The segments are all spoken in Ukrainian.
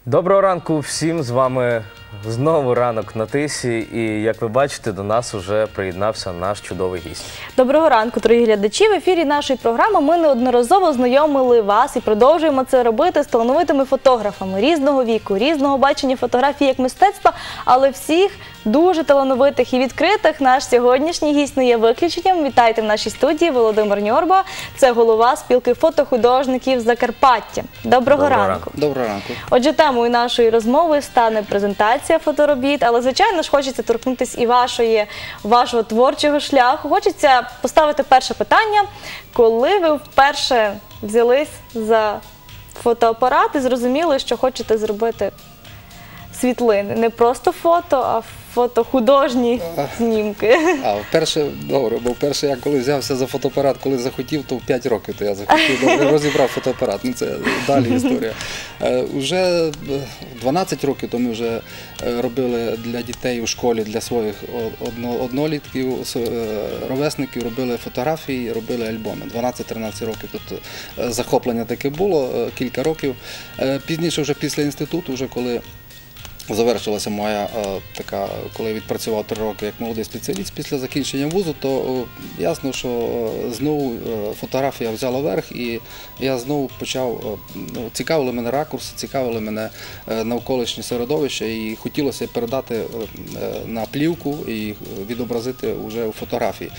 Доброго ранку всім, з вами знову ранок на Тисі, і як ви бачите, до нас вже приєднався наш чудовий гість. Доброго ранку, дорогі глядачі! В ефірі нашої програми ми неодноразово знайомили вас і продовжуємо це робити з талановитими фотографами різного віку, різного бачення фотографії як мистецтва, але всіх дуже талановитих і відкритих. Наш сьогоднішній гість не є виключенням. Вітайте в нашій студії Володимир Ньорба, це голова спілки фотохудожників Закарпаття. Доброго ранку! Доброго ранку! Отже, темою нашої розмови стане презентація фоторобіт, але, звичайно ж, хочеться торкнутися і вашого творчого шляху. Хочеться поставити перше питання. Коли ви вперше взялись за фотоапарат і зрозуміли, що хочете зробити світлини? Не просто фото, а фотохудожні знімки. Бо вперше я коли взявся за фотоапарат, коли захотів, то в 5 років то я захотів, розібрав фотоапарат. Ну, це далі історія. Уже 12 років то ми вже робили для дітей у школі, для своїх однолітків, ровесників, робили фотографії, робили альбоми. 12-13 років тут захоплення таке було, кілька років. Пізніше, вже після інституту, вже коли завершилася моя така, коли я відпрацював 3 роки як молодий спеціаліст після закінчення вузу, то ясно, що знову фотографія взяла верх, і я знову почав, цікавили мене ракурси, цікавили мене навколишнє середовище, і хотілося передати на плівку і відобразити вже у фотографії.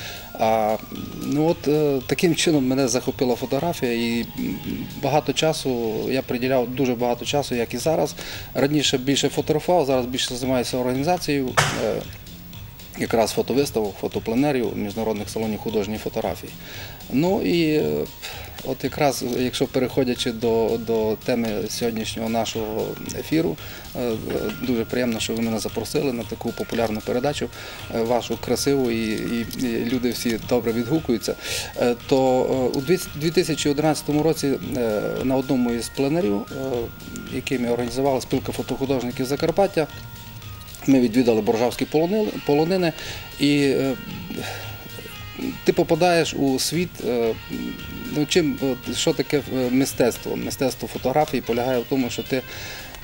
Таким чином мене захопила фотографія, і багато часу, я приділяв дуже багато часу, як і зараз. Раніше більше фотографував, зараз більше займаюся організацією якраз фотовиставок, фотопленерів, міжнародних салонів художньої фотографії. Ну і от якраз, якщо переходячи до теми сьогоднішнього нашого ефіру, дуже приємно, що ви мене запросили на таку популярну передачу, вашу красиву, і люди всі добре відгукуються. То у 2011 році на одному із пленерів, який ми організували, спілка фотохудожників Закарпаття, ми відвідали Боржавські полонини, і ти попадаєш у світ, що таке мистецтво? Мистецтво фотографії полягає в тому, що ти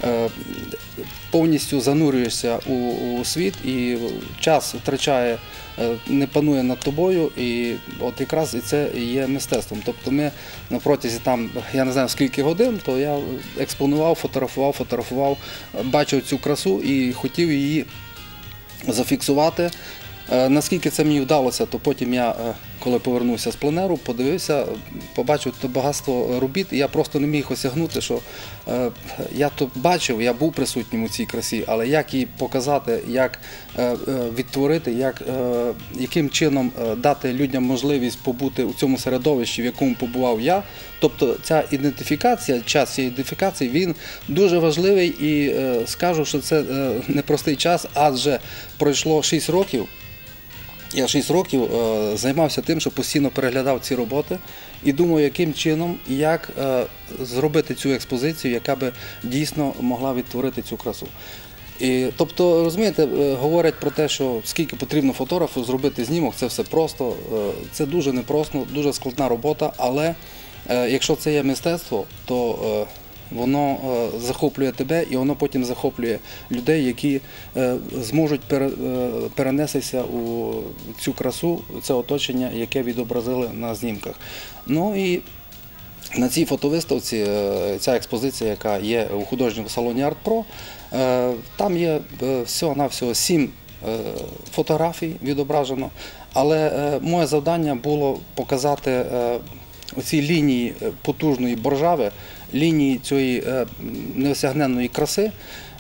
повністю занурюєшся у світ, і час втрачає, не панує над тобою, і от якраз і це і є мистецтвом. Тобто ми на протязі там, я не знаю скільки годин, то я експонував, фотографував, бачив цю красу і хотів її зафіксувати. Наскільки це мені вдалося, то потім я, коли повернувся з пленеру, подивився, побачив то багатство робіт, і я просто не міг осягнути, що я то бачив, я був присутнім у цій красі, але як її показати, як відтворити, яким чином дати людям можливість побути у цьому середовищі, в якому побував я. Тобто ця ідентифікація, час цієї ідентифікації, він дуже важливий, і скажу, що це непростий час, адже пройшло 6 років. Я 6 років займався тим, що постійно переглядав ці роботи і думав, яким чином і як зробити цю експозицію, яка би дійсно могла відтворити цю красу. Тобто, розумієте, говорять про те, що скільки потрібно фотографу зробити знімок, це все просто, це дуже непросто, дуже складна робота, але якщо це є мистецтво, то воно захоплює тебе, і воно потім захоплює людей, які зможуть перенестися у цю красу, це оточення, яке відобразили на знімках. Ну і на цій фотовиставці, ця експозиція, яка є у художньому салоні «Арт-Про», там є всього-навсього 7 фотографій відображено, але моє завдання було показати оці лінії потужної Боржави, лінії цієї неосягненної краси,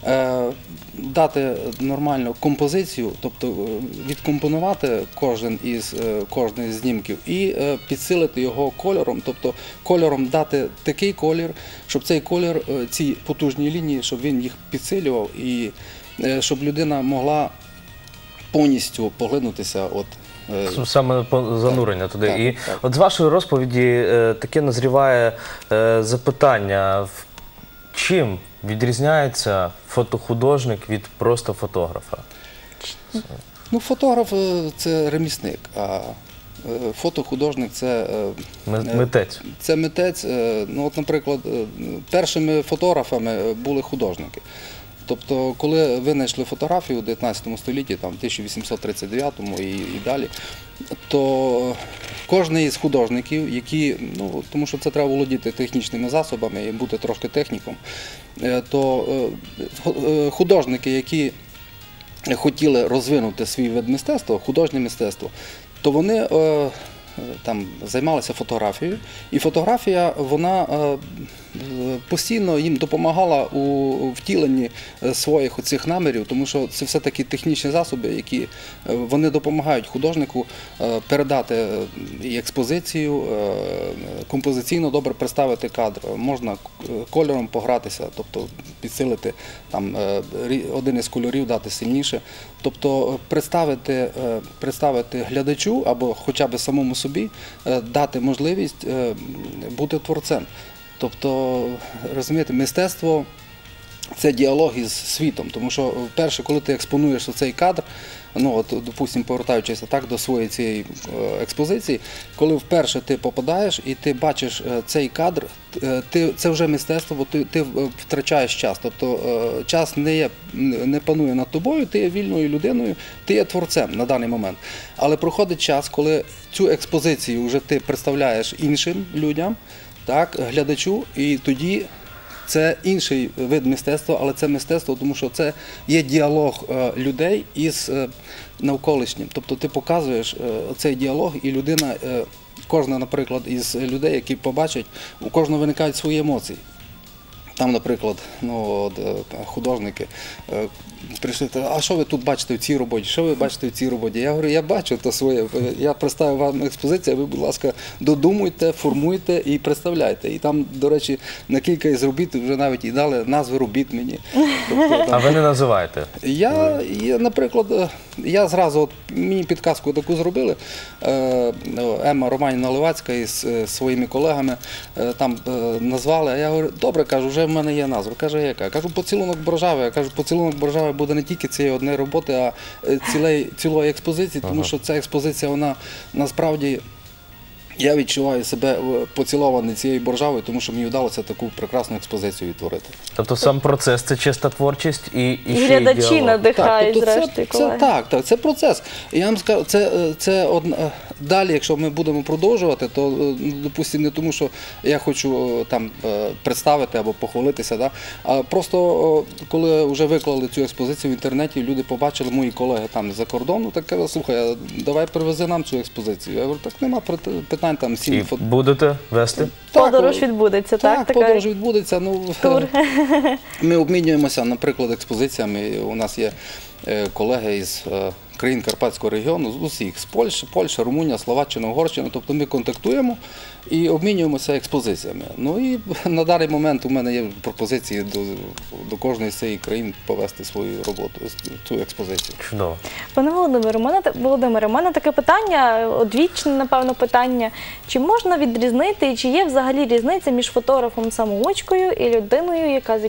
дати нормальну композицію, тобто відкомпонувати кожен із знімків і підсилити його кольором, тобто кольором дати такий колір, щоб цей колір, ці потужні лінії, щоб він їх підсилював і щоб людина могла повністю поглинутися саме занурення туди. І от з вашої розповіді таке назріває запитання, чим відрізняється фотохудожник від просто фотографа? Ну, фотограф – це ремісник, а Фотохудожник – це Митець. це митець. Ну, от, наприклад, першими фотографами були художники. Тобто, коли винайшли фотографію у 19 столітті, там, в 1839 і далі, то кожен із художників, які, ну, тому що це треба володіти технічними засобами і бути трошки техніком, то художники, які хотіли розвинути свій вид мистецтва, художнє мистецтво, то вони там займалися фотографією, і фотографія, вона постійно їм допомагала у втіленні своїх оцих намірів, тому що це все-таки технічні засоби, які вони допомагають художнику передати і експозицію, композиційно добре представити кадр. Можна кольором погратися, тобто підсилити там один із кольорів, дати сильніше. Тобто представити глядачу або хоча б самому собі, дати можливість бути творцем. Тобто, розумієте, мистецтво – це діалог із світом, тому що вперше, коли ти експонуєш цей кадр, ну от, допустимо, повертаючись так до своєї цієї експозиції, коли вперше ти попадаєш і ти бачиш цей кадр, це вже мистецтво, бо ти втрачаєш час. Тобто час не панує над тобою, ти є вільною людиною, ти є творцем на даний момент. Але проходить час, коли цю експозицію вже ти представляєш іншим людям, так, глядачу, і тоді це інший вид мистецтва, але це мистецтво, тому що це є діалог людей із навколишнім. Тобто ти показуєш цей діалог, і людина, кожна, наприклад, із людей, які побачать, у кожного виникають свої емоції. Там, наприклад, ну, художники прийшли, а що ви тут бачите в цій роботі, що ви бачите в цій роботі? Я говорю, я бачу то своє, я представив вам експозицію, а ви, будь ласка, додумуйте, формуйте і представляйте. І там, до речі, на кілька із робіт вже навіть і дали назви робіт мені. Тобто, А ви не називаєте? Наприклад, я зразу, мені підказку таку зробили, Емма Романівна Левацька із своїми колегами там назвали, а я говорю, добре, кажу, вже в мене є назва. Каже, яка? Кажу, «Поцілунок Боржави». Я кажу, «Поцілунок Боржави» буде не тільки цієї однієї роботи, а цілої експозиції, тому що ця експозиція, вона насправді, я відчуваю себе поцілований цією Боржавою, тому що мені вдалося таку прекрасну експозицію відтворити. Тобто сам процес – це чиста творчість і ще й глядачі діалог. надихають, тобто зрештою, колеги. Так, це процес. І я вам скажу, далі, якщо ми будемо продовжувати, то, допустимо, не тому, що я хочу там представити або похвалитися, да? А просто коли вже виклали цю експозицію в інтернеті, люди побачили, мої колеги там з-за кордону, так кажуть, слухай, давай привези нам цю експозицію. Я говорю, так нема питань, там І будете вести? Подорож відбудеться, так? Так, подорож відбудеться. Ну, тур. ми обмінюємося, наприклад, експозиціями. У нас є колеги із країн Карпатського регіону, з усіх, з Польща, Румунія, Словаччина, Угорщина. Тобто ми контактуємо і обмінюємося експозиціями. Ну і на даний момент у мене є пропозиції до кожної з цієї країн повести свою роботу, цю експозицію. Чудово. Пане Володимире, у мене таке питання, одвічне, напевно, питання. Чи можна відрізнити, і чи є взагалі різниця між фотографом-самоучкою і людиною, яка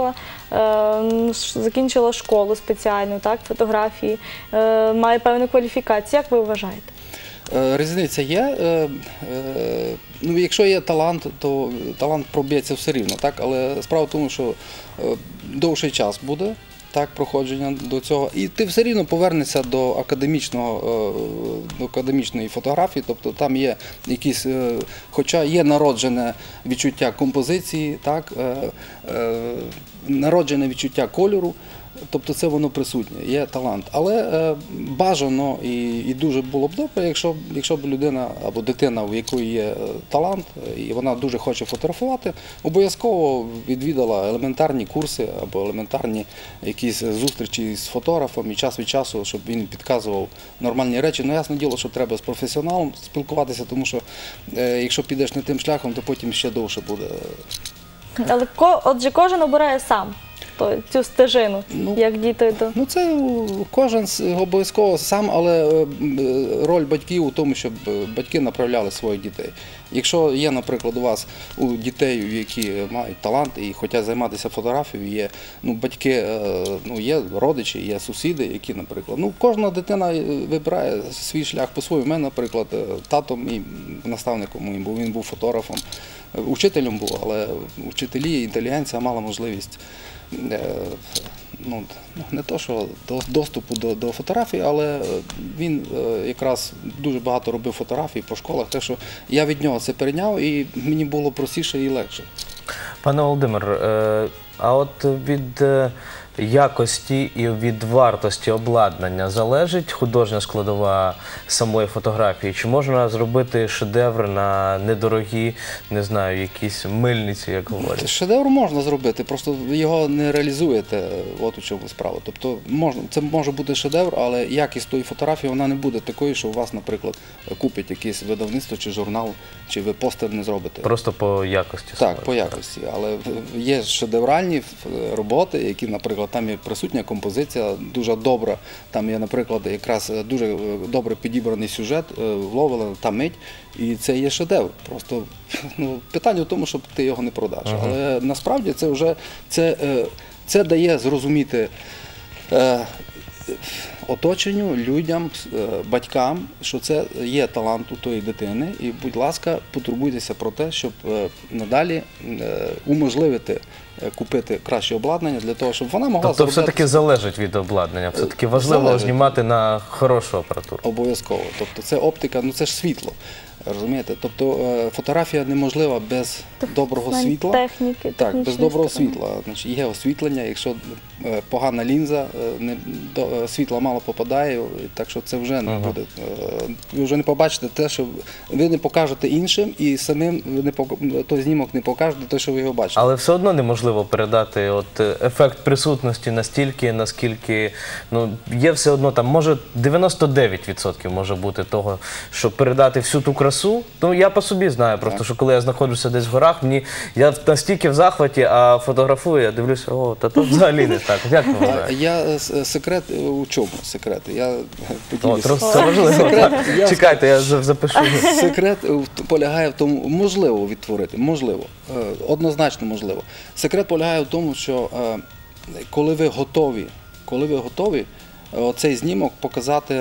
закінчила школу спеціальну, так, фотографії, має певну кваліфікацію? Як ви вважаєте? Різниця є. Ну, якщо є талант, то талант проб'ється все рівно, так? Але справа в тому, що довший час буде, так, проходження до цього, і ти все рівно повернешся до академічної фотографії, тобто там є якісь, хоча є народжене відчуття композиції, так, народжене відчуття кольору, тобто це воно присутнє, є талант. Але бажано і дуже було б добре, якщо б людина або дитина, у якої є талант, і вона дуже хоче фотографувати, обов'язково відвідала елементарні курси або елементарні якісь зустрічі з фотографом і час від часу, щоб він підказував нормальні речі. Ну, ясне діло, що треба з професіоналом спілкуватися, тому що якщо підеш не тим шляхом, то потім ще довше буде. Але отже, кожен обирає сам. цю стежину, Ну, як діти до... Ну, це кожен обов'язково сам, але роль батьків у тому, щоб батьки направляли своїх дітей. Якщо є, наприклад, у дітей, які мають талант і хочуть займатися фотографією, є батьки, є родичі, є сусіди, які, наприклад, кожна дитина вибирає свій шлях по-своєму. У мене, наприклад, тато мій наставником моїм був, він був фотографом, учителем був, але вчителі, інтелігенція мала можливість не то, що доступу до фотографій, але він якраз дуже багато робив фотографій по школах, так що я від нього це перейняв і мені було простіше і легше. Пане Володимир, а от від якості і від вартості обладнання залежить художня складова самої фотографії? Чи можна зробити шедевр на недорогі, не знаю, якісь мильниці, як говорять? Шедевр можна зробити, просто його не реалізуєте, от у чому справа. Тобто це може бути шедевр, але якість тої фотографії вона не буде такою, що у вас, наприклад, купить якесь видавництво чи журнал, чи ви постер не зробите. Просто по якості? Так, по якості. Але є шедевральні роботи, які, наприклад, там є присутня композиція, дуже добра. Там є, наприклад, якраз дуже добре підібраний сюжет, вловлена та мить, і це є шедевр. Просто питання в тому, щоб ти його не продаш. Але насправді це вже це дає зрозуміти оточенню, людям, батькам, що це є талант у тої дитини, і, будь ласка, потурбуйтеся про те, щоб надалі уможливити купити краще обладнання для того, щоб вона могла Тобто заробляти. все-таки залежить від обладнання, все-таки важливо Залежить. знімати на хорошу апаратуру. Обов'язково. Тобто це оптика, це ж світло. Розумієте? Тобто фотографія неможлива без доброго світла. Техніки, Так, без доброго сторони. світла. Значить, є освітлення, якщо погана лінза, світла мало попадає, так що це вже не буде. Ви вже не побачите те, що ви не покажете іншим, і самим той знімок не покажете те, що ви його бачите. Але все одно неможливо передати ефект присутності настільки, наскільки, є все одно там, може 99% може бути того, щоб передати всю ту красу. Я по собі знаю, просто що коли я знаходжуся десь в горах, я настільки в захваті, а фотографую, я дивлюся, та тут взагалі не так. Як ви вважаєте? Секрет у чому? Секрет? Я Це важливо. Чекайте, я запишу. Секрет полягає в тому, можливо відтворити, можливо, однозначно можливо. Секрет полягає в тому, що коли ви готові цей знімок показати,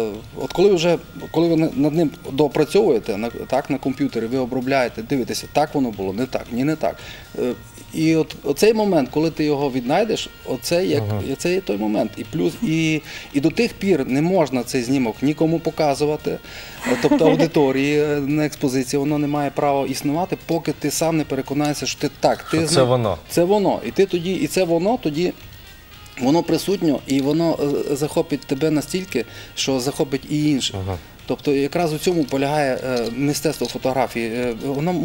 коли ви над ним допрацьовуєте, на комп'ютері, ви обробляєте, дивитеся, так воно було, не так, ні, не так. І оцей момент, коли ти його віднайдеш, це є той момент. І плюс, і до тих пір не можна цей знімок нікому показувати, тобто аудиторії на експозиції, воно не має права існувати, поки ти сам не переконаєшся, що це воно. Це воно. І це воно тоді. Воно присутньо і воно захопить тебе настільки, що захопить і інших. Тобто якраз у цьому полягає мистецтво фотографії.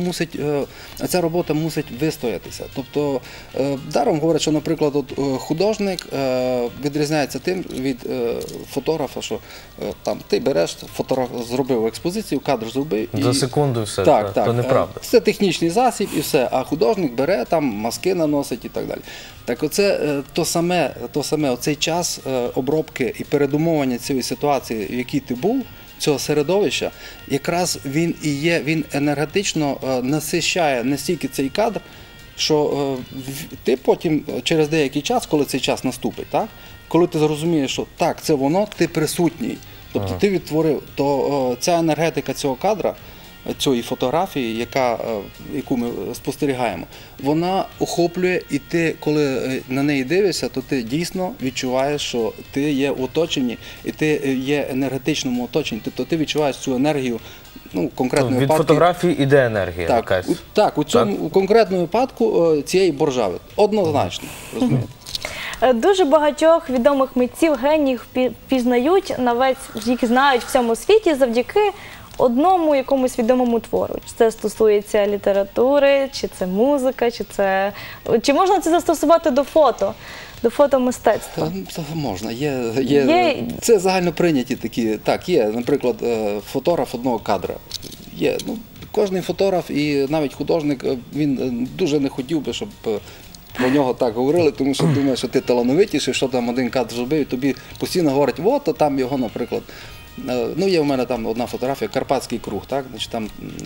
Ця робота мусить вистоятися. Тобто даром говорять, що, наприклад, художник відрізняється тим від фотографа, що ти береш, зробив експозицію, кадр зробив. За секунду все, то неправда. Це технічний засіб і все, а художник бере, там маски наносить і так далі. Так оце то саме, оцей час обробки і передумовування цієї ситуації, в якій ти був, цього середовища, якраз він енергетично насищає настільки цей кадр, що ти потім через деякий час, коли цей час наступить, коли ти зрозумієш, що так, це воно, ти присутній, тобто ти відтворив, то ця енергетика цього кадра, цієї фотографії, яку ми спостерігаємо, вона охоплює, і ти, коли на неї дивишся, то ти дійсно відчуваєш, що ти є в оточенні, і ти є в енергетичному оточенні, тобто ти відчуваєш цю енергію, конкретно від фотографії іде енергія. Так, у цьому конкретному випадку цієї боржави. Однозначно, розумієте? Дуже багатьох відомих митців, геніїв пізнають, їх знають в всьому світі завдяки одному якомусь відомому твору. Чи це стосується літератури, чи це музика, чи можна це застосувати до фотомистецтва? Можна. Це загально прийняті такі. Так, є, наприклад, фотограф одного кадра. Кожний фотограф і навіть художник, він дуже не хотів би, щоб про нього так говорили, тому що думають, що ти талановитіший, що там один кадр зробив, і тобі постійно говорять, от, то там його, наприклад, ну є в мене там одна фотографія, Карпатський круг, так, значить там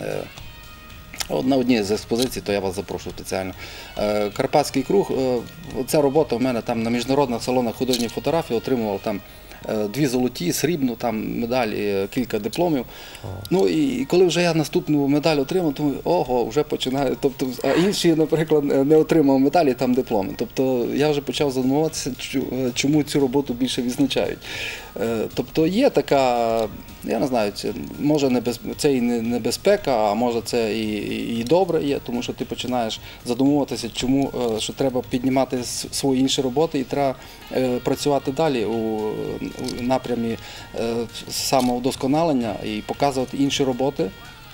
на одній з експозицій, то я вас запрошую спеціально. Карпатський круг, ця робота в мене там на міжнародних салонах художньої фотографії отримувала там 2 золоті, срібну там медаль, кілька дипломів. Ну і коли вже я наступну медаль отримав, то ого, вже починаю. Тобто, а інші, наприклад, не отримав медалі, там дипломи. Тобто я вже почав задумуватися, чому цю роботу більше відзначають. Тобто є така, я не знаю, це і небезпека, а може це і добре є, тому що ти починаєш задумуватися, чому, що треба піднімати свої інші роботи і треба працювати далі у напрямі самовдосконалення і показувати інші роботи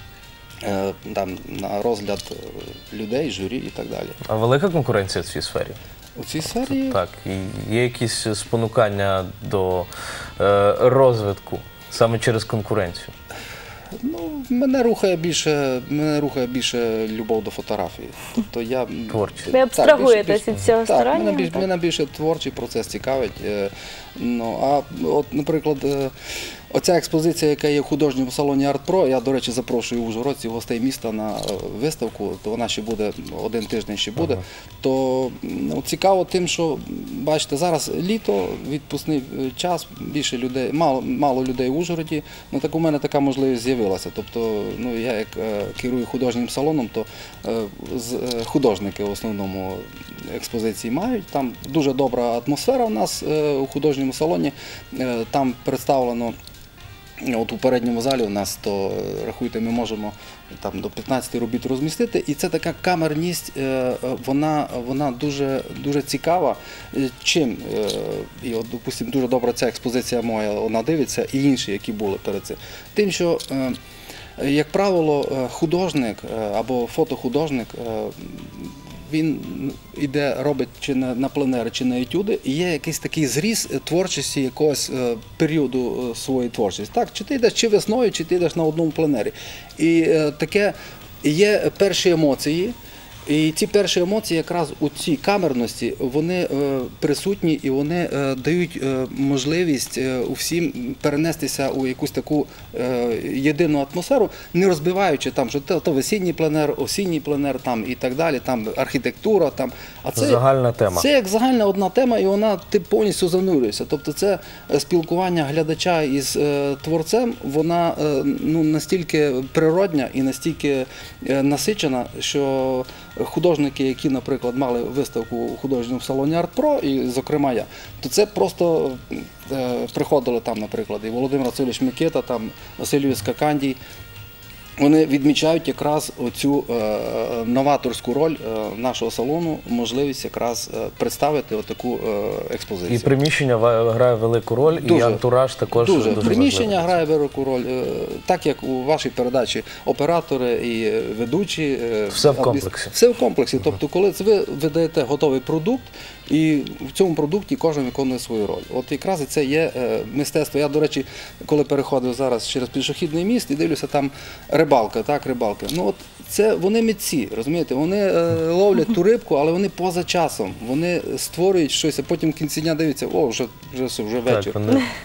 там, на розгляд людей, журі і так далі. А велика конкуренція в цій сфері? У цій сфері? Так, і є якісь спонукання до розвитку саме через конкуренцію? Ну, мене рухає більше любов до фотографії. Тобто я Творчість. Ви абстрагуєтесь від цього так, стороннього? мене більше творчий процес цікавить. Ну, а от, наприклад, оця експозиція, яка є в художньому салоні «Арт-Про», я, до речі, запрошую ужгородців, гостей міста на виставку, то вона ще буде, 1 тиждень ще буде, то ну, цікаво тим, що, бачите, зараз літо, відпускний час, більше людей, мало людей в Ужгороді, ну так у мене така можливість з'явилася. Тобто, ну, я як керую художнім салоном, то художники в основному експозиції мають, там дуже добра атмосфера у нас у художньому салоні, там представлено. От у передньому залі у нас, то рахуйте, ми можемо там до 15 робіт розмістити, і це така камерність, вона дуже цікава. Чим? І от, допустимо, дуже добра ця експозиція моя, вона дивиться, і інші, які були перед цим. Тим, що, як правило, художник або фотохудожник, він робить чи на пленери, чи на етюди, і є якийсь такий зріз творчості якогось періоду своєї творчості. Так, чи ти йдеш чи весною, чи ти йдеш на одному пленері. І таке є перші емоції. І ці перші емоції якраз у цій камерності, вони присутні і вони дають можливість усім перенестися у якусь таку єдину атмосферу, не розбиваючи там, що то весінній пленер, осінній пленер там, і так далі, там архітектура. Там. А це загальна тема. Це як загальна одна тема, і вона ти повністю занурюєшся. Тобто це спілкування глядача із творцем, вона ну, настільки природня і настільки насичена, що художники, які, наприклад, мали виставку у художньому салоні «Арт-Про», і, зокрема, я, то це просто приходили там, наприклад, і Володимир Васильович Микита, там, Василь Скакандій. Вони відмічають якраз оцю новаторську роль нашого салону, можливість якраз представити отаку експозицію. І приміщення грає велику роль, і антураж також дуже важливий. Приміщення грає велику роль. Так як у вашій передачі оператори і ведучі. Все в комплексі. Все в комплексі. Тобто, коли ви видаєте готовий продукт, і в цьому продукті кожен виконує свою роль. От якраз і це є мистецтво. Я, до речі, коли переходив зараз через пішохідний міст і дивлюся, там рибалка, так, рибалки. Ну от це вони митці, розумієте? Вони ловлять ту рибку, але вони поза часом. Вони створюють щось, а потім в кінці дня дивляться, о, вже вечір.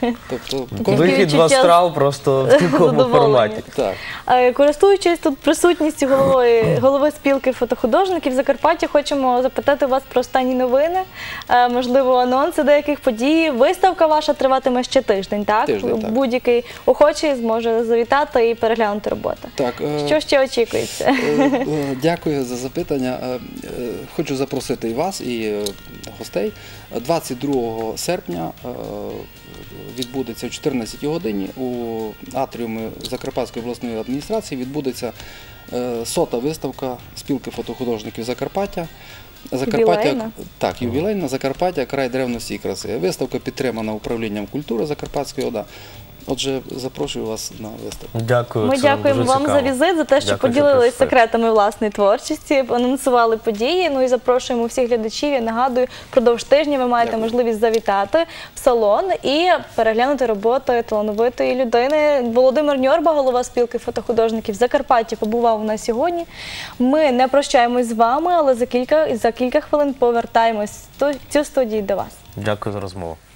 Тобто, вихід в астрал просто в такому форматі. Так. Користуючись тут присутністю голови спілки фотохудожників Закарпаття, хочемо запитати вас про останні новини, можливо, анонси деяких подій. Виставка ваша триватиме ще тиждень, так? Тиждень, так. Будь-який охочий зможе завітати і переглянути роботу. Так. Що ще очікується? Дякую за запитання. Хочу запросити і вас, і гостей. 22 серпня відбудеться о 14 годині у атріумі Закарпатської обласної адміністрації відбудеться 100-та виставка спілки фотохудожників Закарпаття. Ювілейна? Так, ювілейна. Закарпаття, край древності і краси. Виставка підтримана управлінням культури Закарпатської ОДА. Отже, запрошую вас на виставку. Дякую. Ми це дякуємо дуже вам цікаво. за візит, за те, що Дякую, поділились прийшли. секретами власної творчості, анонсували події. Ну і запрошуємо всіх глядачів. Я нагадую, впродовж тижня ви маєте Дякую. можливість завітати в салон і переглянути роботи талановитої людини. Володимир Ньорба, голова спілки фотохудожників Закарпаття, побував у нас сьогодні. Ми не прощаємось з вами, але за кілька хвилин повертаємось в цю студію до вас. Дякую за розмову.